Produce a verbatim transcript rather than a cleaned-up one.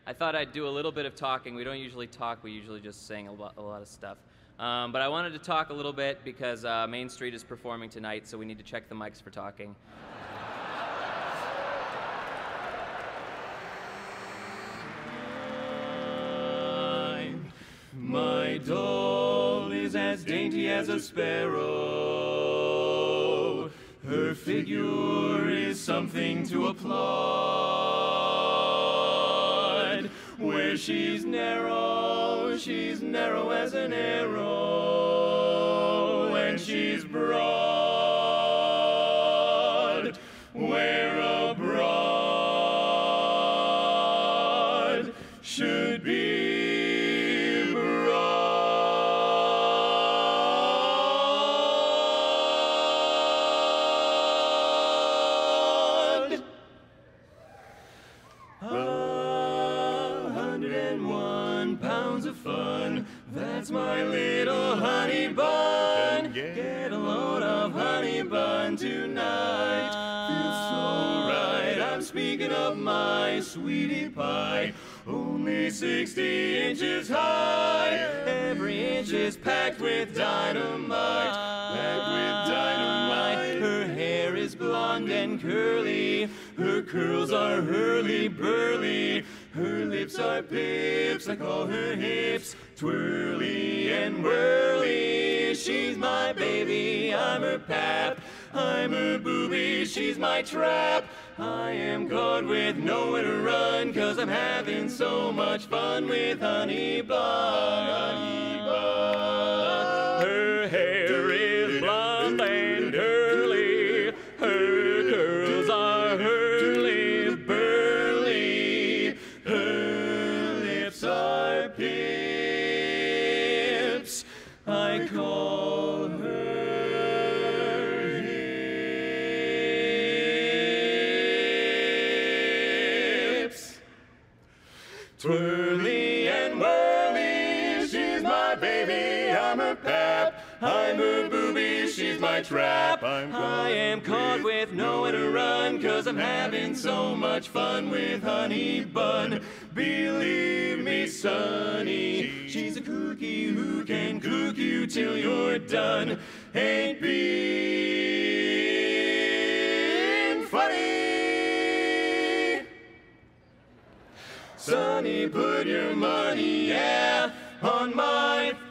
I thought I'd do a little bit of talking. We don't usually talk, we usually just sing a lot, a lot of stuff. Um, but I wanted to talk a little bit because uh, Main Street is performing tonight, so we need to check the mics for talking. My doll is as dainty as a sparrow. Her figure is something to applaud. Where she's narrow, she's narrow as an arrow. When she's broad, where a broad should be. Pounds of fun, that's my little honey bun. Get a load of honey bun tonight. Feels so right, I'm speaking of my sweetie pie. Only sixty inches high. Every inch is packed with dynamite. Packed with dynamite. Her hair is blonde and curly. Her curls are hurly-burly. Her lips are pips, I call her hips, twirly and whirly. She's my baby, I'm her pap. I'm her booby, she's my trap. I am caught with nowhere to run, 'cause I'm having so much fun with Honey Bun. Honey Bun. Her hair is blonde and curly. Her curls are hurly-burly. Her lips are pips. I call her hips. Twirly and whirly, she's my baby, I'm her pap. I'm her booby, she's my trap. I'm I am caught with nowhere to run, 'cause I'm having so much fun with Honey Bun. Believe me, Sonny, she's a cookie who can cook you till you're done. Ain't being funny. Sonny, put your money, yeah, on my